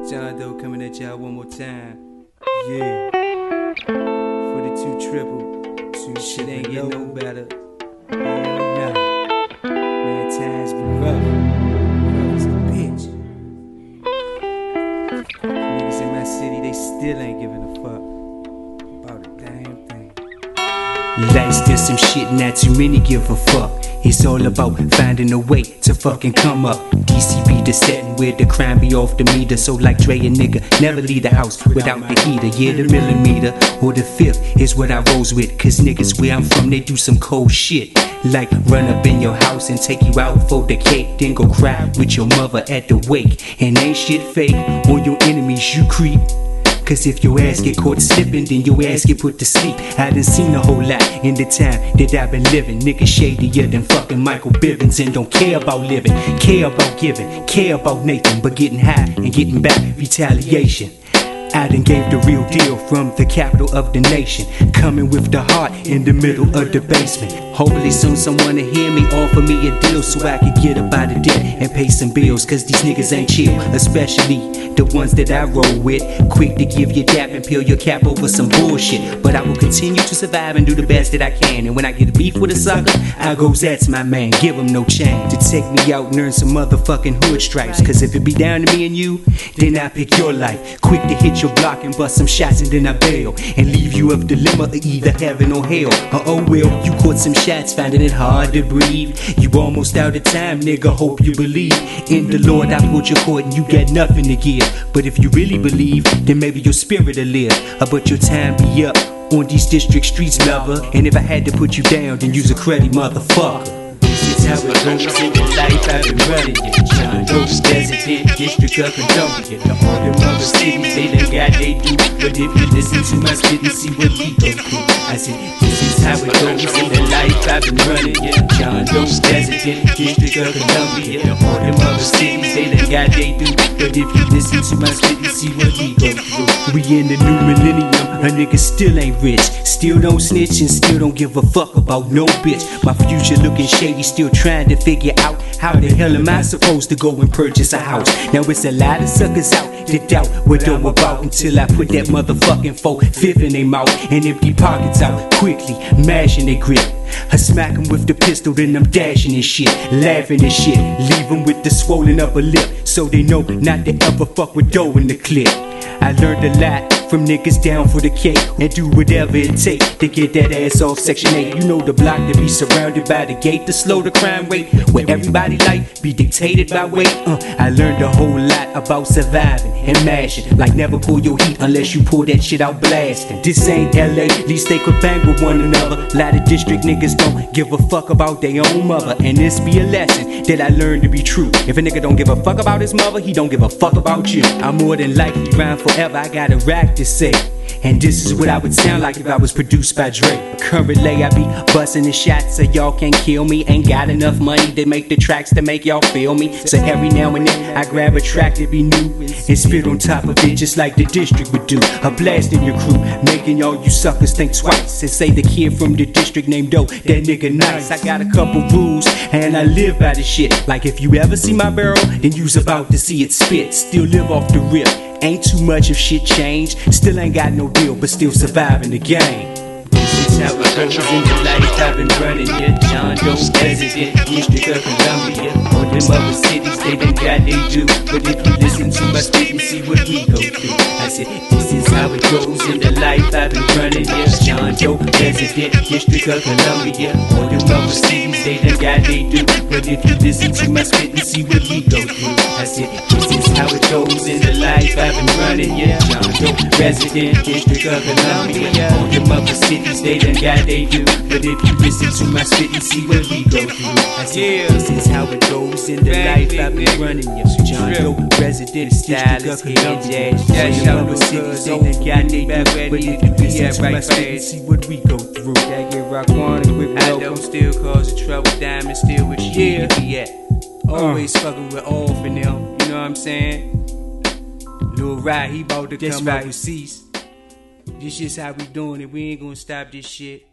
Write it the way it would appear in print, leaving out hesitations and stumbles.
John Doe coming at y'all one more time. Yeah. 42 triple. Shit ain't getting no better. Hell nah. Man, times be rough. Rough as a bitch. Niggas in my city, they still ain't giving a fuck about a damn thing. Life's just some shit, not too many give a fuck. It's all about finding a way to fucking come up. DC be the setting where the crime be off the meter. So like Dre a nigga, never leave the house without the heater. Yeah, the millimeter or the fifth is what I rolls with. Cause niggas where I'm from, they do some cold shit. Like run up in your house and take you out for the cake. Then go cry with your mother at the wake. And ain't shit fake, on your enemies you creep. Cause if your ass get caught slipping, then your ass get put to sleep. I done seen a whole lot in the time that I've been living. Niggas shadier than fucking Michael Bivins. And don't care about living, care about giving, care about Nathan. But getting high and getting back, retaliation. I done gave the real deal from the capital of the nation. Coming with the heart in the middle of the basement. Hopefully soon someone to hear me, offer me a deal so I could get up out of debt and pay some bills. Cause these niggas ain't chill, especially the ones that I roll with. Quick to give you dap and peel your cap over some bullshit. But I will continue to survive and do the best that I can. And when I get a beef with a sucker, I goes, that's my man, give him no chance to take me out and earn some motherfucking hood stripes. Cause if it be down to me and you, then I pick your life. Quick to hit your block and bust some shots and then I bail. And leave you up dilemma of either heaven or hell. Or oh well, you caught some shots, finding it hard to breathe. You almost out of time, nigga, hope you believe. In the Lord I put your court and you got nothing to give. But if you really believe, then maybe your spirit will live. But your time be up on these district streets, lover. And if I had to put you down, then you's a cruddy motherfucker. This is how it goes in the life I've been running it. John Doe, resident, district of Columbia. The all them other cities, they done got they do. But if you listen to my spit and see what we go through, I said, this is how it goes in the life I've been running it. John Doe, resident, district of Columbia. The all them other cities, they done got they do. But if you listen to my spit and see what we go through, we in the new millennium, a nigga still ain't rich. Still don't snitch and still don't give a fuck about no bitch. My future looking shady, still trying to figure out how the hell am I supposed to go and purchase a house. Now it's a lot of suckers out that doubt what I'm about, until I put that motherfucking 4/5 in their mouth and empty pockets out quickly, mashing their grip. I smack 'em with the pistol, then I'm dashing and shit, laughing and shit, leave 'em with the swollen upper lip, so they know not to ever fuck with dough in the clip. I learned a lot from niggas down for the cake and do whatever it takes to get that ass off Section 8. You know the block to be surrounded by the gate to slow the crime rate, where everybody life be dictated by weight. I learned a whole lot about surviving and mashing, like never pull your heat unless you pull that shit out blasting. This ain't LA, at least they could bang with one another. Lot of district niggas don't give a fuck about their own mother, and this be a lesson that I learned to be true. If a nigga don't give a fuck about his mother, he don't give a fuck about you. I'm more than likely rhyme forever, I got a rack to say. And this is what I would sound like if I was produced by Dre. Currently I be busting the shots so y'all can't kill me. Ain't got enough money to make the tracks to make y'all feel me. So every now and then I grab a track to be new and spit on top of it just like the district would do. A blast in your crew, making all you suckers think twice and say the kid from the district named Doe, that nigga nice. I got a couple rules and I live by the shit. Like if you ever see my barrel, then you's about to see it spit. Still live off the rip. Ain't too much if shit changed. Still ain't got no deal, but still surviving the game. This is how it goes in the life I've been running here. John Doe, resident, district of Columbia. All them other cities, they done got they do. But if you listen to my spit and see what we go through, I said, this is how it goes in the life I've been running here. John Doe, resident, district of Columbia. All them other cities, they done got they do. But if you listen to my spit and see what we go through, I said, this is how it goes in the life I've been running, yeah. John Doe, resident, district of Columbia. All them other cities, they done got they do. But if you listen to my spit and see what we go through, I said, this is how it goes in the life I've been running, yeah. John Doe, resident, district of Columbia. All them other cities, they done got they do. But if you listen to my spit and see what we go through, that get Raquan a quick welcome. I don't still cause the trouble, diamond still with you to be at. Always fucking with all for them, you know what I'm saying? Lil Ride, he bout to come overseas. This just how we doing it, we ain't gonna stop this shit.